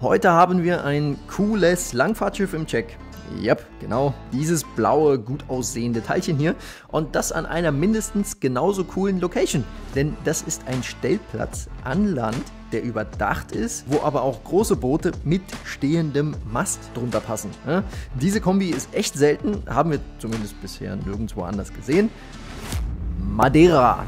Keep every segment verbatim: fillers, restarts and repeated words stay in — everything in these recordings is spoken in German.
Heute haben wir ein cooles Langfahrtschiff im Check. Yep, genau, dieses blaue, gut aussehende Teilchen hier. Und das an einer mindestens genauso coolen Location. Denn das ist ein Stellplatz an Land, der überdacht ist, wo aber auch große Boote mit stehendem Mast drunter passen. Ja, diese Kombi ist echt selten, haben wir zumindest bisher nirgendwo anders gesehen. Madeira.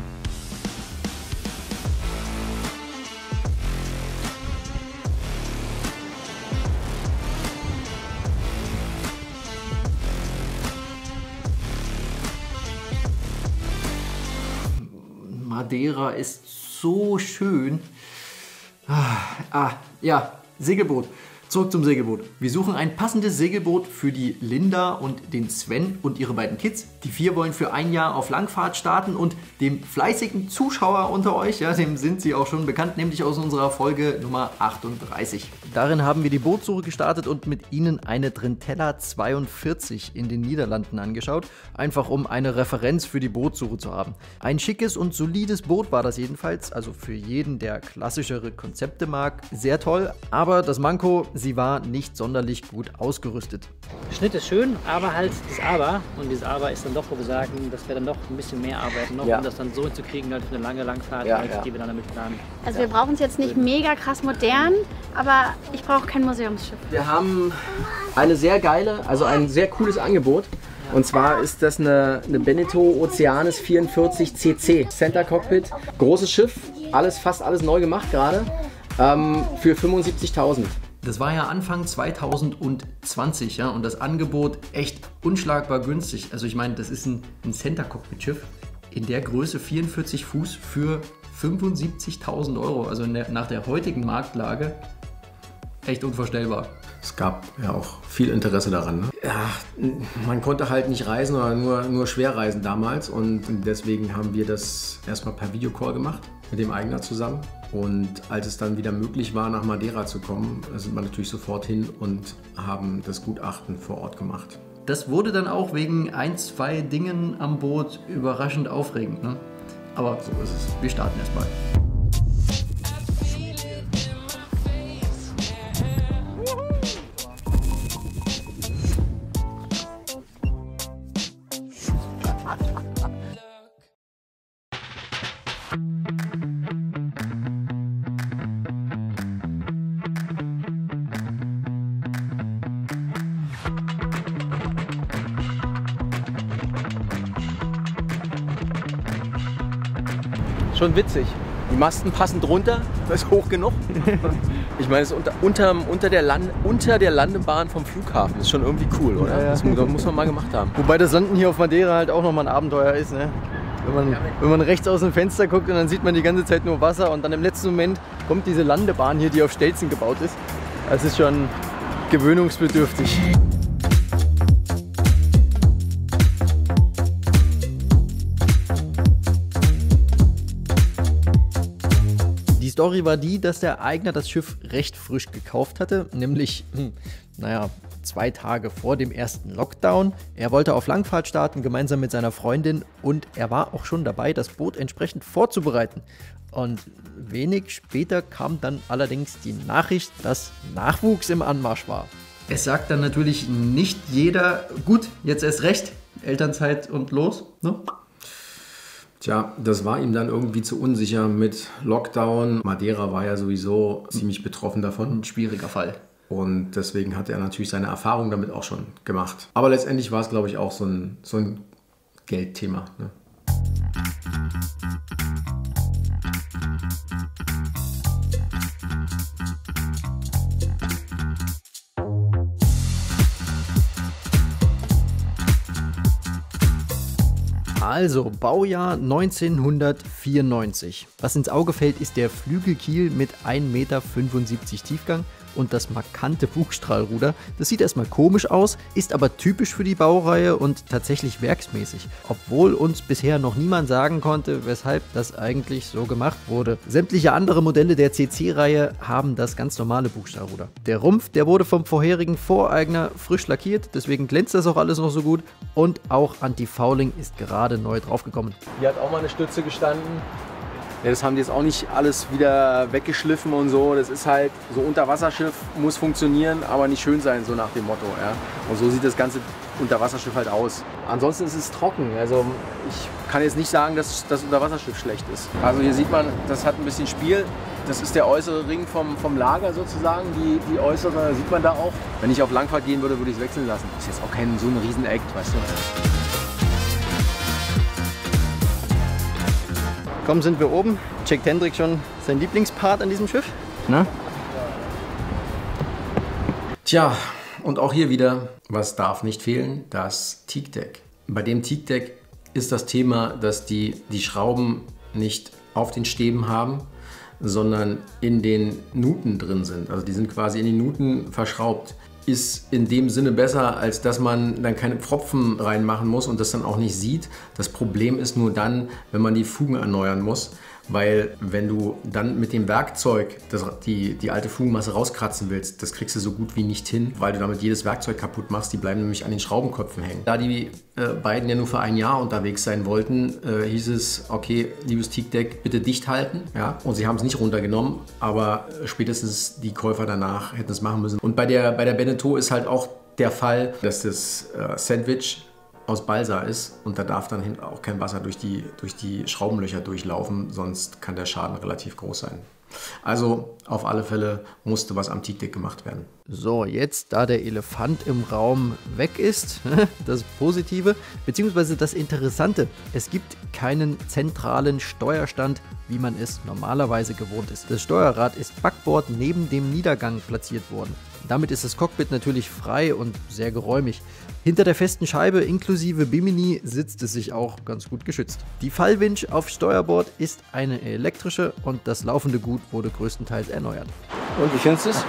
Madeira ist so schön. Ah, ah, ja, Segelboot. Zurück zum Segelboot. Wir suchen ein passendes Segelboot für die Linda und den Sven und ihre beiden Kids. Die vier wollen für ein Jahr auf Langfahrt starten und dem fleißigen Zuschauer unter euch, ja, dem sind sie auch schon bekannt, nämlich aus unserer Folge Nummer achtunddreißig. Darin haben wir die Bootsuche gestartet und mit ihnen eine Trintella zweiundvierzig in den Niederlanden angeschaut, einfach um eine Referenz für die Bootsuche zu haben. Ein schickes und solides Boot war das jedenfalls, also für jeden, der klassischere Konzepte mag, sehr toll, aber das Manko: sie war nicht sonderlich gut ausgerüstet. Schnitt ist schön, aber halt das Aber. Und dieses Aber ist dann doch, wo wir sagen, dass wir dann doch ein bisschen mehr arbeiten, noch, ja. um das dann so hinzukriegen, halt für eine lange Langfahrt, ja, ja. die wir dann damit planen. Also ja. wir brauchen es jetzt nicht mega krass modern, aber ich brauche kein Museumsschiff. Wir haben eine sehr geile, also ein sehr cooles Angebot. Und zwar ist das eine, eine Beneteau Oceanis vierundvierzig C C. Center Cockpit, großes Schiff, alles, fast alles neu gemacht gerade, ähm, für fünfundsiebzigtausend. Das war ja Anfang zweitausendzwanzig, ja, und das Angebot echt unschlagbar günstig. Also ich meine, das ist ein, ein Center-Cockpit-Schiff in der Größe vierundvierzig Fuß für fünfundsiebzigtausend Euro. Also der, nach der heutigen Marktlage echt unvorstellbar. Es gab ja auch viel Interesse daran. Ne? Ja, man konnte halt nicht reisen oder nur, nur schwer reisen damals, und deswegen haben wir das erstmal per Videocall gemacht mit dem Eigner zusammen. Und als es dann wieder möglich war, nach Madeira zu kommen, sind wir natürlich sofort hin und haben das Gutachten vor Ort gemacht. Das wurde dann auch wegen ein, zwei Dingen am Boot überraschend aufregend, ne? Aber so ist es. Wir starten erstmal. Schon witzig. Die Masten passen drunter, das ist hoch genug. Ich meine, es ist unter, unter, unter, der Land, unter der Landebahn vom Flughafen. Das ist schon irgendwie cool, oder? Ja, ja. Das muss, muss man mal gemacht haben. Wobei das Landen hier auf Madeira halt auch nochmal ein Abenteuer ist, ne? Wenn man, wenn man rechts aus dem Fenster guckt und dann sieht man die ganze Zeit nur Wasser und dann im letzten Moment kommt diese Landebahn hier, die auf Stelzen gebaut ist. Das ist schon gewöhnungsbedürftig. Die Story war die, dass der Eigner das Schiff recht frisch gekauft hatte, nämlich, hm, naja, zwei Tage vor dem ersten Lockdown. Er wollte auf Langfahrt starten, gemeinsam mit seiner Freundin, und er war auch schon dabei, das Boot entsprechend vorzubereiten. Und wenig später kam dann allerdings die Nachricht, dass Nachwuchs im Anmarsch war. Es sagt dann natürlich nicht jeder, gut, jetzt erst recht, Elternzeit und los, ne? Tja, das war ihm dann irgendwie zu unsicher mit Lockdown. Madeira war ja sowieso ziemlich betroffen davon. Ein schwieriger Fall. Und deswegen hat er natürlich seine Erfahrung damit auch schon gemacht. Aber letztendlich war es, glaube ich, auch so ein, so ein Geldthema, ne? Also, Baujahr neunzehnhundertvierundneunzig. Was ins Auge fällt, ist der Flügelkiel mit ein Meter fünfundsiebzig Tiefgang und das markante Bugstrahlruder. Das sieht erstmal komisch aus, ist aber typisch für die Baureihe und tatsächlich werksmäßig, obwohl uns bisher noch niemand sagen konnte, weshalb das eigentlich so gemacht wurde. Sämtliche andere Modelle der C C-Reihe haben das ganz normale Bugstrahlruder. Der Rumpf, der wurde vom vorherigen Voreigner frisch lackiert, deswegen glänzt das auch alles noch so gut, und auch Anti-Fouling ist gerade neu draufgekommen. Hier hat auch mal eine Stütze gestanden. Ja, das haben die jetzt auch nicht alles wieder weggeschliffen und so. Das ist halt, so Unterwasserschiff muss funktionieren, aber nicht schön sein, so nach dem Motto. Ja. Und so sieht das ganze Unterwasserschiff halt aus. Ansonsten ist es trocken. Also ich kann jetzt nicht sagen, dass das Unterwasserschiff schlecht ist. Also hier sieht man, das hat ein bisschen Spiel. Das ist der äußere Ring vom, vom Lager sozusagen, die, die äußere sieht man da auch. Wenn ich auf Langfahrt gehen würde, würde ich es wechseln lassen. Das ist jetzt auch kein so ein Riesen-Act, weißt du. Komm, sind wir oben. Checkt Hendrik schon sein Lieblingspart an diesem Schiff? Na? Tja, und auch hier wieder, was darf nicht fehlen? Das Teakdeck. Bei dem Teakdeck ist das Thema, dass die, die Schrauben nicht auf den Stäben haben, sondern in den Nuten drin sind. Also die sind quasi in die Nuten verschraubt. Ist in dem Sinne besser, als dass man dann keine Pfropfen reinmachen muss und das dann auch nicht sieht. Das Problem ist nur dann, wenn man die Fugen erneuern muss, weil wenn du dann mit dem Werkzeug das, die, die alte Fugenmasse rauskratzen willst, das kriegst du so gut wie nicht hin, weil du damit jedes Werkzeug kaputt machst. Die bleiben nämlich an den Schraubenköpfen hängen. Da die äh, beiden ja nur für ein Jahr unterwegs sein wollten, äh, hieß es, okay, liebes Teakdeck, bitte dicht halten. Ja? Und sie haben es nicht runtergenommen, aber spätestens die Käufer danach hätten es machen müssen. Und bei der, bei der Beneteau ist halt auch der Fall, dass das äh, Sandwich aus Balsa ist und da darf dann hinten auch kein Wasser durch die, durch die Schraubenlöcher durchlaufen, sonst kann der Schaden relativ groß sein. Also auf alle Fälle musste was am Teakdeck gemacht werden. So, jetzt da der Elefant im Raum weg ist, das Positive, beziehungsweise das Interessante, es gibt keinen zentralen Steuerstand, wie man es normalerweise gewohnt ist. Das Steuerrad ist Backbord neben dem Niedergang platziert worden. Damit ist das Cockpit natürlich frei und sehr geräumig. Hinter der festen Scheibe inklusive Bimini sitzt es sich auch ganz gut geschützt. Die Fallwinch auf Steuerbord ist eine elektrische und das laufende Gut wurde größtenteils erneuert. Und wie findest du es?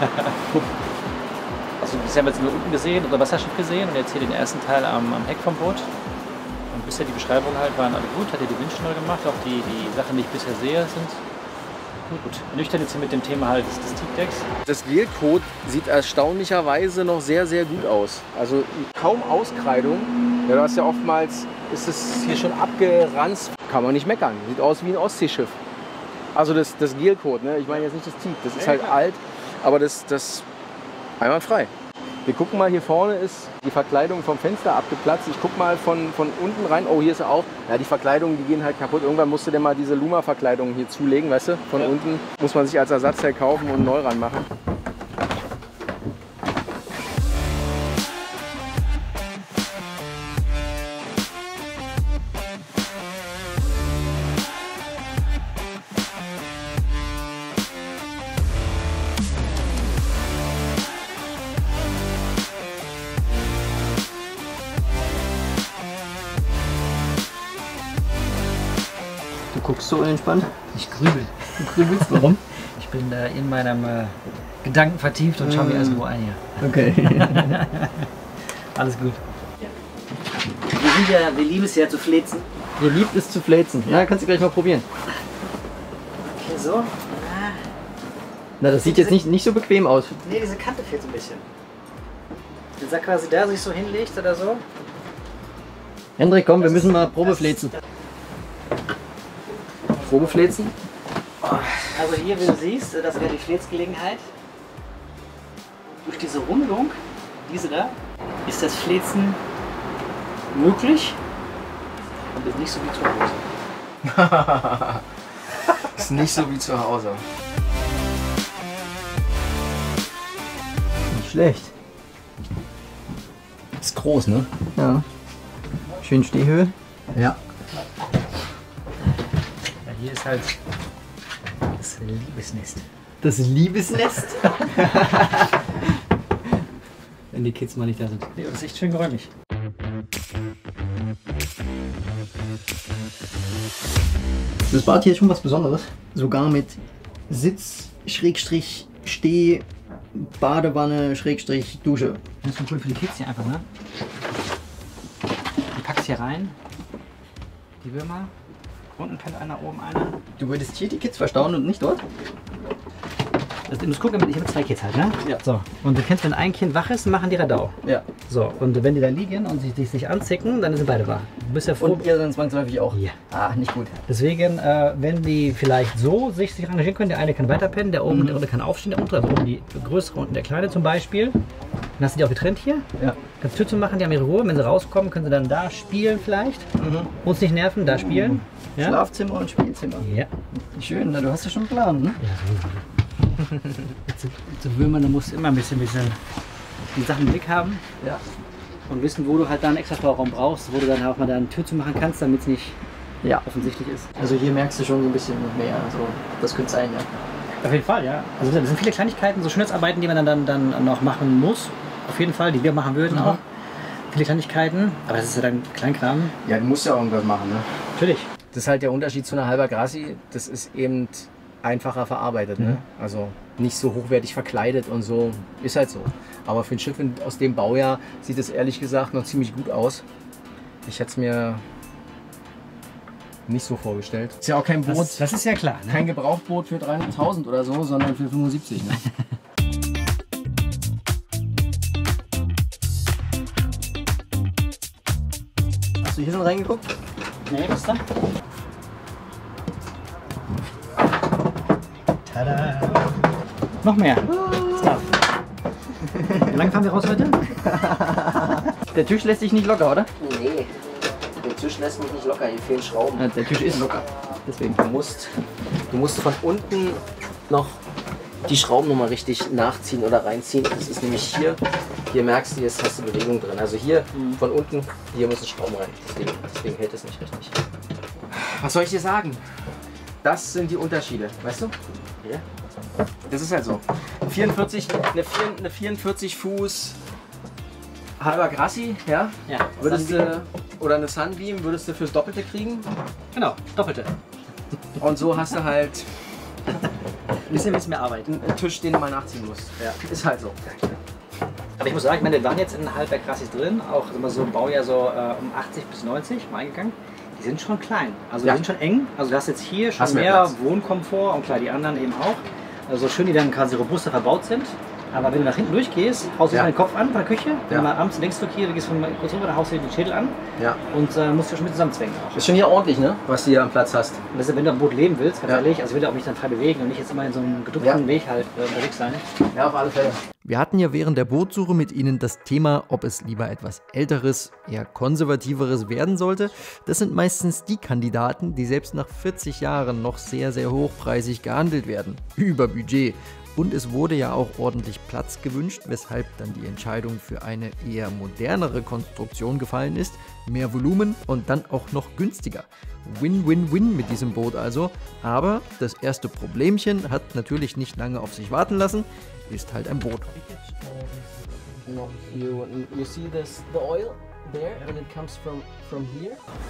Also bisher haben wir jetzt nur unten gesehen, unser Wasserschiff gesehen und jetzt hier den ersten Teil am, am Heck vom Boot. Und bisher die Beschreibungen halt waren alle gut, hat ja die Winch neu gemacht, auch die, die Sachen, die ich bisher sehe, sind gut. Nüchtern jetzt hier mit dem Thema halt des, des Teakdecks. Das Gelcoat sieht erstaunlicherweise noch sehr, sehr gut aus. Also kaum Auskreidung. Ja, du hast ja oftmals, ist es hier schon abgeranzt. Kann man nicht meckern. Sieht aus wie ein Ostseeschiff. Also das, das Gelcoat, ne? Ich meine jetzt nicht das Teak. Das ist halt alt, aber das, das einwandfrei. Wir gucken mal, hier vorne ist die Verkleidung vom Fenster abgeplatzt. Ich guck mal von, von unten rein. Oh, hier ist er auch. Ja, die Verkleidungen, die gehen halt kaputt. Irgendwann musst du dir mal diese Luma-Verkleidung hier zulegen, weißt du? Von ja. Unten muss man sich als Ersatzteil kaufen und neu ranmachen. Du guckst so entspannt? Ich grübel. Du grübelst? Warum? Ich bin da in meinem äh, Gedanken vertieft und schaue mir erst wo ein hier. Okay. Alles gut. Ja. Wir, sind ja, wir lieben es ja zu flezen. Ihr liebt es zu fläzen. Ja, kannst du gleich mal probieren. Okay, so. Na, das sieht jetzt nicht, nicht so bequem aus. Nee, diese Kante fehlt so ein bisschen. Wenn er quasi da sich so hinlegt oder so. Hendrik, komm, wir müssen mal Probe fläzen. Probe fläzen? Also hier, wie du siehst, das wäre die Fläzgelegenheit. Durch diese Rundung, diese da, ist das Fläzen möglich und ist nicht so wie zu Hause. Ist nicht so wie zu Hause. Nicht schlecht. Ist groß, ne? Ja. Schön Stehhöhe. Ja. Hier ist halt das Liebesnest. Das Liebesnest? Wenn die Kids mal nicht da sind. Nee, das ist echt schön geräumig. Das Bad hier ist schon was Besonderes. Sogar mit Sitz, Schrägstrich, Steh, Badewanne, Schrägstrich, Dusche. Das ist schon cool für die Kids hier einfach, ne? Du packst hier rein, die Würmer. Unten pennt einer, oben einer. Du würdest hier die Kids verstauen und nicht dort? Also, du musst gucken, ich habe zwei Kids halt, ne? Ja. So. Und du kennst, wenn ein Kind wach ist, machen die Radau. Ja. So. Und wenn die da liegen und sich, sich, sich anzicken, dann sind beide wach. Du bist ja froh. Und ihr dann zwangsläufig auch? Ja. Ah, nicht gut. Deswegen, äh, wenn die vielleicht so sich, sich engagieren können, der eine kann weiterpennen, der oben, Mhm. der unten kann aufstehen, der untere, also oben die größere, unten der kleine zum Beispiel. Dann hast du die auch getrennt hier. Ja. Kannst Tür zu machen, die haben ihre Ruhe. Wenn sie rauskommen, können sie dann da spielen vielleicht. Mhm. Uns nicht nerven, da spielen. Ja? Schlafzimmer und Spielzimmer. Ja. Schön, na, du hast ja schon einen Plan, ne? Jetzt, jetzt will man, da musst du immer ein bisschen, bisschen die Sachen im Blick haben Ja. und wissen, wo du halt dann einen extra Vorraum brauchst, wo du dann auch mal da eine Tür zu machen kannst, damit es nicht Ja. offensichtlich ist. Also hier merkst du schon so ein bisschen mehr. Also das könnte sein, ja. Auf jeden Fall, ja. Also das sind viele Kleinigkeiten, so Schönheitsarbeiten, die man dann, dann, dann noch machen muss. Auf jeden Fall, die wir machen würden Mhm. auch. Viele Kleinigkeiten, aber das ist ja dann Kleinkram. Ja, du musst ja irgendwas machen, ne? Natürlich. Das ist halt der Unterschied zu einer Halber Grassi. Das ist eben einfacher verarbeitet, ne? Also nicht so hochwertig verkleidet und so. Ist halt so. Aber für ein Schiff in- aus dem Baujahr sieht es ehrlich gesagt noch ziemlich gut aus. Ich hätte es mir nicht so vorgestellt. Ist ja auch kein Boot, Das, das ist ja klar. Ne? kein Gebrauchtboot für dreihunderttausend oder so, sondern für fünfundsiebzig. Ne? Hast du hier schon reingeguckt? Nee, was ist da? Tada! Noch mehr. Stuff. Wie lange fahren wir raus heute? Der Tisch lässt sich nicht locker, oder? Nee, der Tisch lässt mich nicht locker, hier fehlen Schrauben. Ja, der Tisch ist locker. Deswegen. Du musst, du musst von unten noch die Schrauben nochmal richtig nachziehen oder reinziehen. Das ist nämlich hier, hier merkst du, jetzt hast du Bewegung drin. Also hier von unten, hier müssen Schrauben rein. Deswegen, deswegen hält es nicht richtig. Was soll ich dir sagen? Das sind die Unterschiede, weißt du? Ja. Das ist halt so. vierundvierzig, eine, vier, eine vierundvierzig Fuß Halber Grassi, ja? Ja. Würdest du, oder eine Sunbeam würdest du fürs Doppelte kriegen. Genau, doppelte. Und so hast du halt Ein bisschen, bisschen mehr Arbeit. einen Tisch, den du mal nachziehen musst. Ja. Ist halt so. Aber ich muss sagen, ich meine, wir waren jetzt in Halberg Grassis drin, auch immer so Baujahr so äh, um achtzig bis neunzig mal eingegangen. Die sind schon klein, also Ja. die sind schon eng. Also du hast jetzt hier schon Hast mehr mehr Platz. Wohnkomfort und klar, die anderen eben auch. Also schön, die dann quasi robuster verbaut sind. Aber wenn du nach hinten durchgehst, haust du Ja. deinen Kopf an von der Küche. Wenn Ja. du mal abends denkst du hier, du gehst von kurz rüber, dann haust du dir den Schädel an Ja. und äh, musst du schon mit zusammenzwängen auch. Ist schon hier ordentlich, ne? Was du hier am Platz hast. Und das ist, wenn du am Boot leben willst, ganz Ja. ehrlich, also will du auch mich dann frei bewegen und nicht jetzt immer in so einem geduckten Ja. Weg halt äh, unterwegs sein. Ja, auf alle Fälle. Wir hatten ja während der Bootsuche mit Ihnen das Thema, ob es lieber etwas Älteres, eher Konservativeres werden sollte. Das sind meistens die Kandidaten, die selbst nach vierzig Jahren noch sehr, sehr hochpreisig gehandelt werden. Über Budget. Und es wurde ja auch ordentlich Platz gewünscht, weshalb dann die Entscheidung für eine eher modernere Konstruktion gefallen ist. Mehr Volumen und dann auch noch günstiger. Win-win-win mit diesem Boot also. Aber das erste Problemchen hat natürlich nicht lange auf sich warten lassen. Ist halt ein Boot. No, you, you see this, the oil there when it comes from, from here?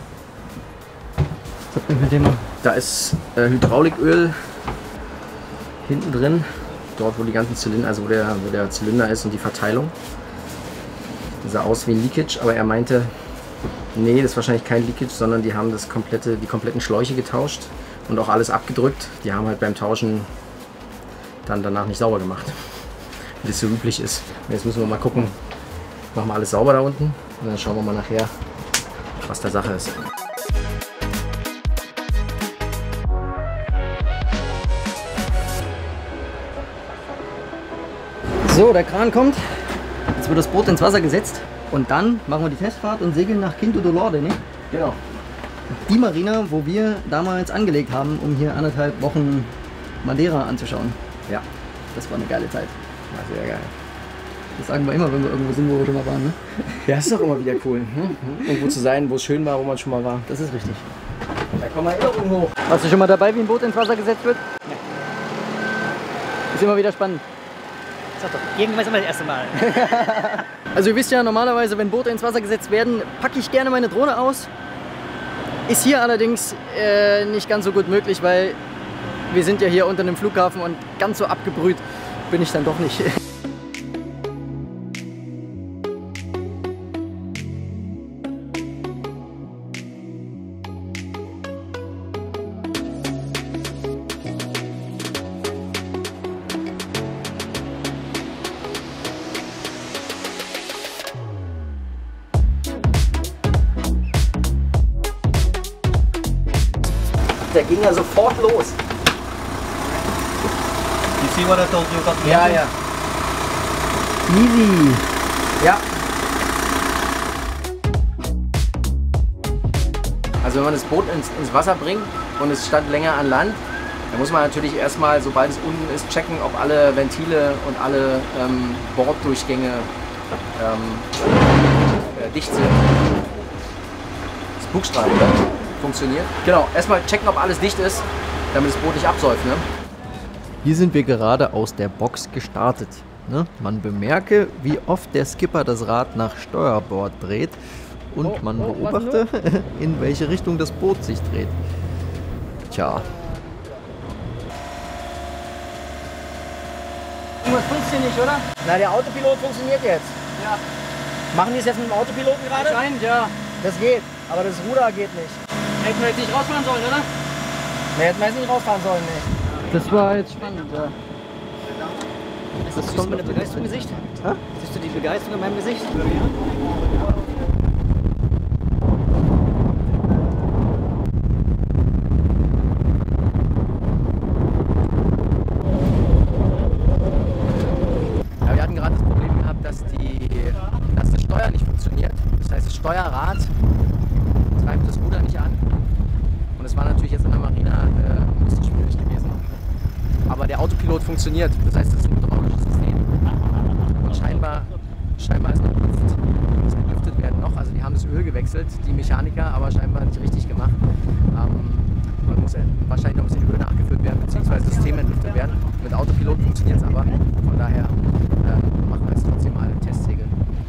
Mit dem Da ist äh, Hydrauliköl hinten drin. Dort, wo die ganzen Zylinder, also wo der, wo der Zylinder ist und die Verteilung. Das sah aus wie ein Leakage, aber er meinte, nee, das ist wahrscheinlich kein Leakage, sondern die haben das komplette, die kompletten Schläuche getauscht und auch alles abgedrückt. Die haben halt beim Tauschen dann danach nicht sauber gemacht, wie das so üblich ist. Und jetzt müssen wir mal gucken, machen wir alles sauber da unten und dann schauen wir mal nachher, was da Sache ist. So, der Kran kommt. Jetzt wird das Boot ins Wasser gesetzt. Und dann machen wir die Testfahrt und segeln nach Quinto do Lorde, ne? Genau. Die Marina, wo wir damals angelegt haben, um hier anderthalb Wochen Madeira anzuschauen. Ja, Das war eine geile Zeit. war sehr geil. Das sagen wir immer, wenn wir irgendwo sind, wo wir schon mal waren, ne? Ja, ist doch immer wieder cool, hm? Irgendwo zu sein, wo es schön war, wo man schon mal war. Das ist richtig. Da kommen wir Erinnerungen hoch. Warst du schon mal dabei, wie ein Boot ins Wasser gesetzt wird? Ja. Ist immer wieder spannend. Sag doch, irgendwann ist immer das erste Mal. Also ihr wisst ja, normalerweise, wenn Boote ins Wasser gesetzt werden, packe ich gerne meine Drohne aus. Ist hier allerdings äh, nicht ganz so gut möglich, weil wir sind ja hier unter einem Flughafen und ganz so abgebrüht bin ich dann doch nicht. der ging ja sofort los. You see what I told you about the Ja, engine? ja. Easy. Ja. Also wenn man das Boot ins, ins Wasser bringt und es stand länger an Land, dann muss man natürlich erstmal, sobald es unten ist, checken, ob alle Ventile und alle ähm, Borddurchgänge ähm, äh, dicht sind. Das Bugstrahl, oder? Funktioniert. Genau, erstmal checken, ob alles dicht ist, damit das Boot nicht absäuft. Ne? Hier sind wir gerade aus der Box gestartet. Ne? Man bemerke, wie oft der Skipper das Rad nach Steuerbord dreht und man beobachte, in welche Richtung das Boot sich dreht. Tja. Irgendwas funktioniert nicht, oder? Na, der Autopilot funktioniert jetzt. Ja. Machen die es jetzt mit dem Autopiloten gerade? Anscheinend, ja. Das geht, aber das Ruder geht nicht. Hätten wir jetzt nicht rausfahren sollen, oder? Wir hätten jetzt nicht rausfahren sollen, nicht. Das war jetzt spannend, ja. Das Siehst du meine Begeisterung im Gesicht? Hä? Siehst du die Begeisterung in meinem Gesicht? Ja, wir hatten gerade das Problem gehabt, dass, die, dass das Steuer nicht funktioniert. Das heißt, das Steuerrad treibt das Ruder nicht an. Und es war natürlich jetzt in der Marina äh, ein bisschen schwierig gewesen. Aber der Autopilot funktioniert. Das heißt, das ist ein hydraulisches System. Und scheinbar, scheinbar ist noch Luft. Es belüftet werden noch. Also die haben das Öl gewechselt, die Mechaniker, aber scheinbar nicht richtig gemacht. Ähm, man muss wahrscheinlich noch ein bisschen Öl nachgefüllt werden, beziehungsweise das System entlüftet werden. Mit Autopilot funktioniert es aber. Von daher äh, machen wir jetzt trotzdem mal ein Testsegel.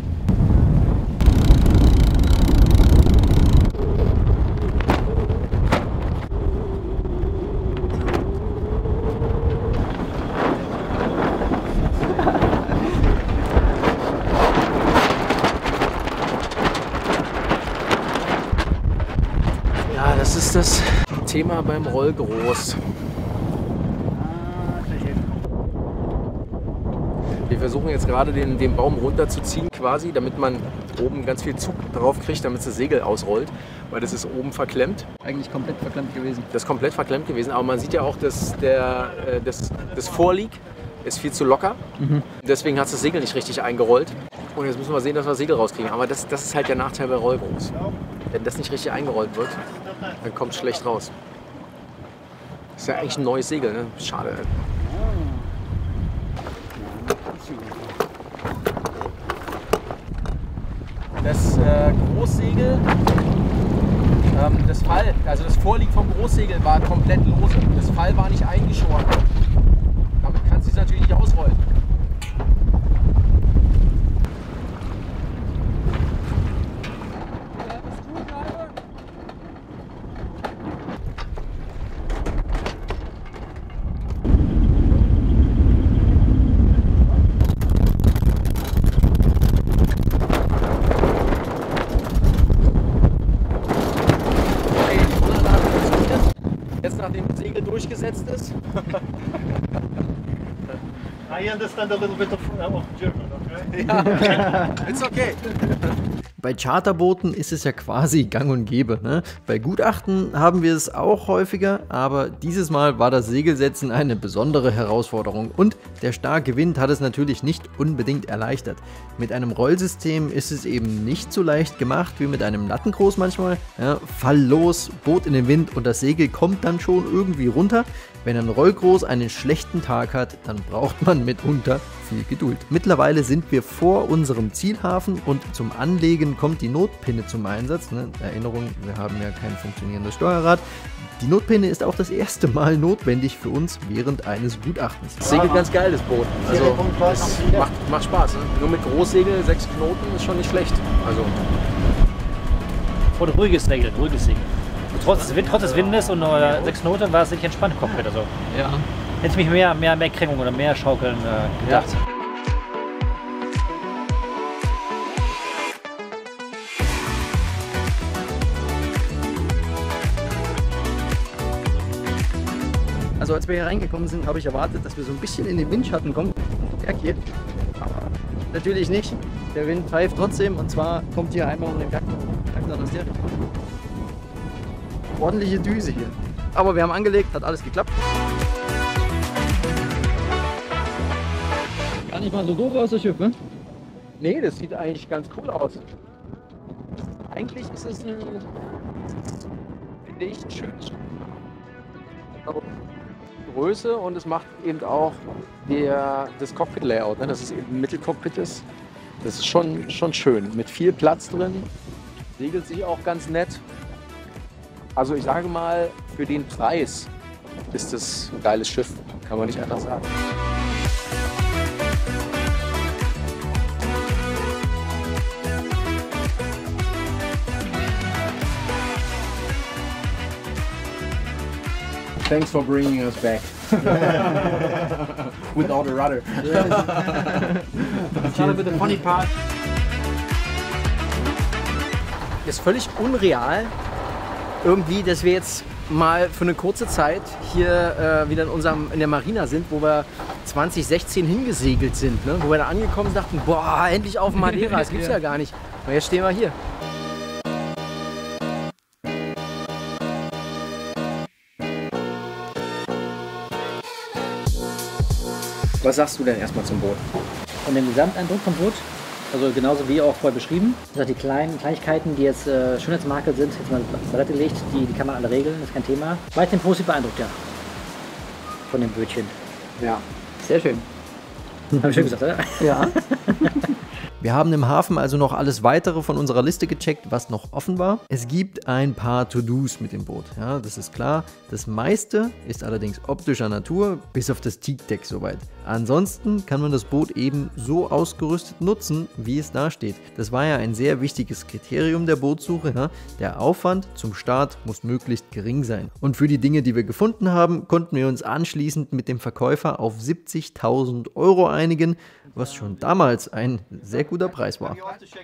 Ja, das ist das Thema beim Rollgroß. Wir versuchen jetzt gerade den, den Baum runterzuziehen quasi, damit man oben ganz viel Zug drauf kriegt, damit das Segel ausrollt, weil das ist oben verklemmt. Eigentlich komplett verklemmt gewesen. Das ist komplett verklemmt gewesen, aber man sieht ja auch, dass der, äh, das, das Vorlieg ist viel zu locker. Mhm. Deswegen hat das Segel nicht richtig eingerollt. Und jetzt müssen wir sehen, dass wir das Segel rauskriegen. Aber das, das ist halt der Nachteil bei Rollgroß. Wenn das nicht richtig eingerollt wird, dann kommt es schlecht raus. Das ist ja eigentlich ein neues Segel, ne? Schade. Das äh, Großsegel, ähm, das Fall, also das Vorlieg vom Großsegel war komplett lose. Das Fall war nicht eingeschoren. Damit kannst du es natürlich nicht ausrollen. Jetzt nachdem das Segel durchgesetzt ist. I understand a little bit of, of German, okay? Ja, it's okay. Bei Charterbooten ist es ja quasi gang und gäbe. Ne? Bei Gutachten haben wir es auch häufiger, aber dieses Mal war das Segelsetzen eine besondere Herausforderung und der starke Wind hat es natürlich nicht unbedingt erleichtert. Mit einem Rollsystem ist es eben nicht so leicht gemacht wie mit einem Lattenkroß manchmal. Ja, Fall los, Boot in den Wind und das Segel kommt dann schon irgendwie runter. Wenn ein Rollgroß einen schlechten Tag hat, dann braucht man mitunter viel Geduld. Mittlerweile sind wir vor unserem Zielhafen und zum Anlegen kommt die Notpinne zum Einsatz. Ne? Erinnerung, wir haben ja kein funktionierendes Steuerrad. Die Notpinne ist auch das erste Mal notwendig für uns während eines Gutachtens. Das segelt ganz geil, das Boot. Also es macht, macht Spaß. Ne? Nur mit Großsegel, sechs Knoten ist schon nicht schlecht. Also Und ruhiges Segel, ruhiges Segel. Trotz, des Wind, trotz des Windes und äh, sechs Knoten war es nicht entspannt Cockpit. Also. Ja. Hätte ich mich mehr, mehr, mehr Kränkung oder mehr Schaukeln äh, gedacht. Ja. Also als wir hier reingekommen sind, habe ich erwartet, dass wir so ein bisschen in den Windschatten kommen. Berg hier. Aber natürlich nicht. Der Wind pfeift trotzdem und zwar kommt hier einmal um den Berg aus der Richtung. Ordentliche Düse hier. Aber wir haben angelegt, hat alles geklappt. Gar nicht mal so doof aus, das Schiff, ne? Nee, das sieht eigentlich ganz cool aus. Eigentlich ist es ein, finde ich, ein schönes Schiff. Also Größe und es macht eben auch der, das Cockpit-Layout, ne? Dass es eben ein Mittelcockpit ist. Das ist schon, schon schön. Mit viel Platz drin. Segelt sich auch ganz nett. Also ich sage mal, für den Preis ist es ein geiles Schiff. Kann man nicht anders sagen. Thanks for bringing us back. Without a rudder. That's not a bit of funny part. Ist völlig unreal, irgendwie, dass wir jetzt mal für eine kurze Zeit hier äh, wieder in, unserem, in der Marina sind, wo wir zwanzig sechzehn hingesegelt sind. Ne? Wo wir da angekommen sind, dachten, boah, endlich auf Madeira, das gibt's ja gar nicht. Und jetzt stehen wir hier. Was sagst du denn erstmal zum Boot? Von dem Gesamteindruck vom Boot, also genauso wie auch vorher beschrieben, also die kleinen Kleinigkeiten, die jetzt äh, Schönheitsmakel sind, jetzt mal beiseite gelegt, die, die kann man alle regeln, das ist kein Thema. Weiterhin positiv beeindruckt, ja. Von dem Bötchen. Ja, sehr schön. Habe ich schön gesagt, oder? Ja. Wir haben im Hafen also noch alles weitere von unserer Liste gecheckt, was noch offen war. Es gibt ein paar To-Dos mit dem Boot, ja, das ist klar. Das meiste ist allerdings optischer Natur, bis auf das Teakdeck soweit. Ansonsten kann man das Boot eben so ausgerüstet nutzen, wie es da steht. Das war ja ein sehr wichtiges Kriterium der Bootssuche. Ja. Der Aufwand zum Start muss möglichst gering sein. Und für die Dinge, die wir gefunden haben, konnten wir uns anschließend mit dem Verkäufer auf siebzigtausend Euro einigen, was schon damals ein sehr guter Preis war.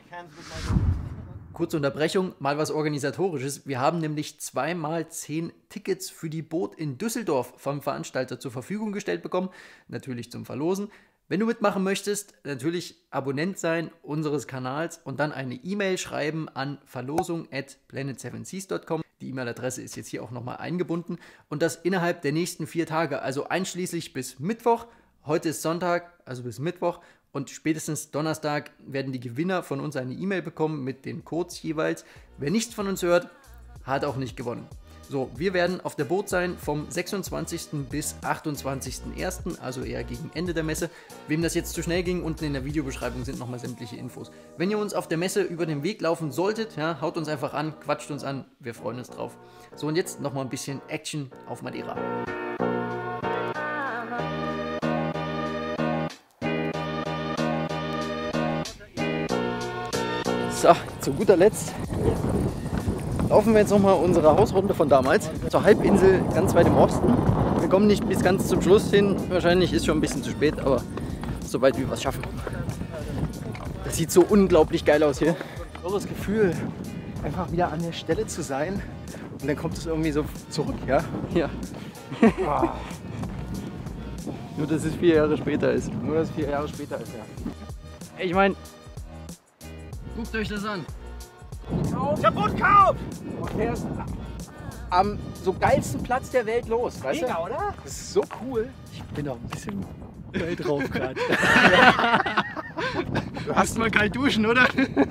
Kurze Unterbrechung, mal was Organisatorisches. Wir haben nämlich zweimal zehn Tickets für die Boot in Düsseldorf vom Veranstalter zur Verfügung gestellt bekommen. Natürlich zum Verlosen. Wenn du mitmachen möchtest, natürlich Abonnent sein unseres Kanals und dann eine E-Mail schreiben an verlosung at planet seven seas dot com. Die E-Mail-Adresse ist jetzt hier auch nochmal eingebunden. Und das innerhalb der nächsten vier Tage, also einschließlich bis Mittwoch. Heute ist Sonntag, also bis Mittwoch. Und spätestens Donnerstag werden die Gewinner von uns eine E-Mail bekommen mit den Codes jeweils. Wer nichts von uns hört, hat auch nicht gewonnen. So, wir werden auf der Boot sein vom sechsundzwanzigsten bis achtundzwanzigsten ersten, also eher gegen Ende der Messe. Wem das jetzt zu schnell ging, unten in der Videobeschreibung sind nochmal sämtliche Infos. Wenn ihr uns auf der Messe über den Weg laufen solltet, ja, haut uns einfach an, quatscht uns an, wir freuen uns drauf. So, und jetzt nochmal ein bisschen Action auf Madeira. So, zu guter Letzt laufen wir jetzt nochmal unsere Hausrunde von damals zur Halbinsel ganz weit im Osten. Wir kommen nicht bis ganz zum Schluss hin, wahrscheinlich ist schon ein bisschen zu spät, aber so weit wie wir es schaffen. Das sieht so unglaublich geil aus hier. Ich habe das Gefühl, einfach wieder an der Stelle zu sein und dann kommt es irgendwie so zurück, ja? Ja. Nur, dass es vier Jahre später ist. Nur, dass es vier Jahre später ist, ja. Ich meine, guckt euch das an. Der Boot kauft! Du fährst am so geilsten Platz der Welt los, weißt Mega, du? oder? Das ist so cool. Ich bin auch ein bisschen geil drauf gerade. Du hast mal kalt duschen, oder?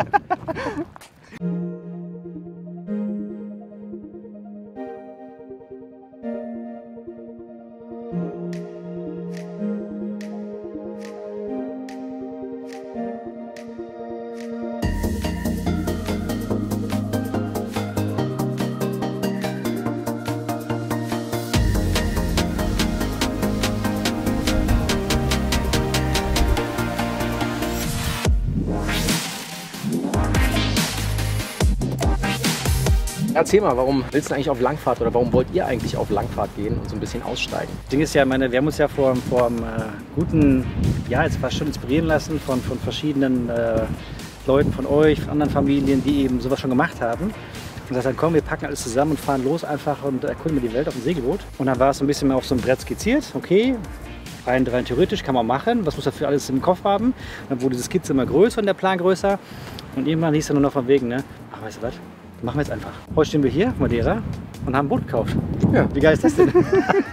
Erzähl mal, warum willst du eigentlich auf Langfahrt oder warum wollt ihr eigentlich auf Langfahrt gehen und so ein bisschen aussteigen? Das Ding ist ja, meine, wir haben uns ja vor, vor einem äh, guten, ja, jetzt fast schon inspirieren lassen von, von verschiedenen äh, Leuten von euch, von anderen Familien, die eben sowas schon gemacht haben. Und das dann komm, wir packen alles zusammen und fahren los einfach und erkunden wir die Welt auf dem Segelboot. Und dann war es so ein bisschen mehr auf so einem Brett skizziert, okay, rein, rein theoretisch kann man machen, was muss dafür alles im Kopf haben. Dann wurde diese Skizze immer größer und der Plan größer. Und irgendwann hieß es nur noch von wegen, ne, ach weißt du was, machen wir jetzt einfach. Heute stehen wir hier, Madeira, und haben ein Boot gekauft. Ja. Wie geil ist das denn? Check.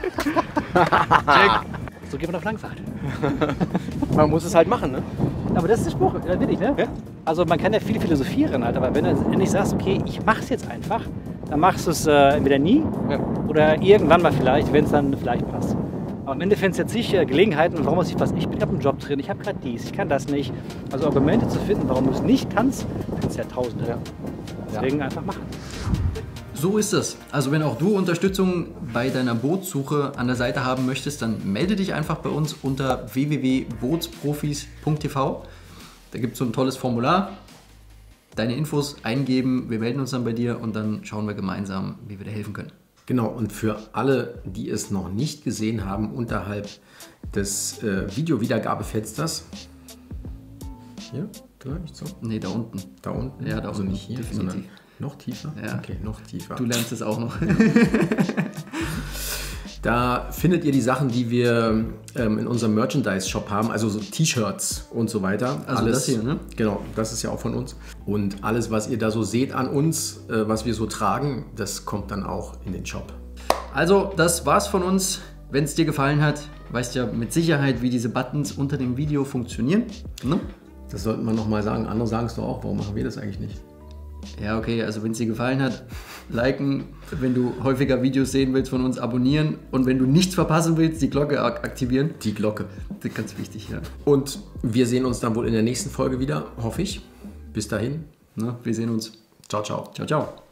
So geht man auf Langfahrt. Man muss es halt machen, ne? Aber das ist der Spruch, das will ich, ne? Ja. Also man kann ja viel philosophieren, halt, aber wenn du endlich sagst, okay, ich mach's jetzt einfach, dann machst du es äh, entweder nie Ja. oder irgendwann mal vielleicht, wenn es dann vielleicht passt. Aber am Ende findest du jetzt nicht äh, Gelegenheiten, warum muss ich was? Ich habe einen Job drin, ich habe gerade dies, ich kann das nicht. Also Argumente zu finden, warum du es nicht kannst, findest du ja tausende. Ja. Deswegen einfach machen. So ist es. Also wenn auch du Unterstützung bei deiner Bootssuche an der Seite haben möchtest, dann melde dich einfach bei uns unter w w w punkt bootsprofis punkt t v. Da gibt es so ein tolles Formular. Deine Infos eingeben, wir melden uns dann bei dir und dann schauen wir gemeinsam, wie wir dir helfen können. Genau, und für alle, die es noch nicht gesehen haben, unterhalb des äh, Video-Wiedergabefensters, hier, vielleicht so, Nee, da unten. da unten, Ja, da also unten, nicht hier, definitiv. sondern noch tiefer, Ja. okay, noch tiefer. Du lernst es auch noch. Da findet ihr die Sachen, die wir ähm, in unserem Merchandise-Shop haben, also so T-Shirts und so weiter. Also das hier, ne? Genau, das ist ja auch von uns. Und alles, was ihr da so seht an uns, äh, was wir so tragen, das kommt dann auch in den Shop. Also, das war's von uns. Wenn es dir gefallen hat, weißt ja mit Sicherheit, wie diese Buttons unter dem Video funktionieren. Ne? Das sollten wir nochmal sagen. Andere sagen es doch auch. Warum machen wir das eigentlich nicht? Ja, okay, also wenn es dir gefallen hat, liken, wenn du häufiger Videos sehen willst von uns, abonnieren und wenn du nichts verpassen willst, die Glocke ak- aktivieren. Die Glocke. Das ist ganz wichtig, ja. Und wir sehen uns dann wohl in der nächsten Folge wieder, hoffe ich. Bis dahin. Ne? Wir sehen uns. Ciao, ciao. Ciao, ciao.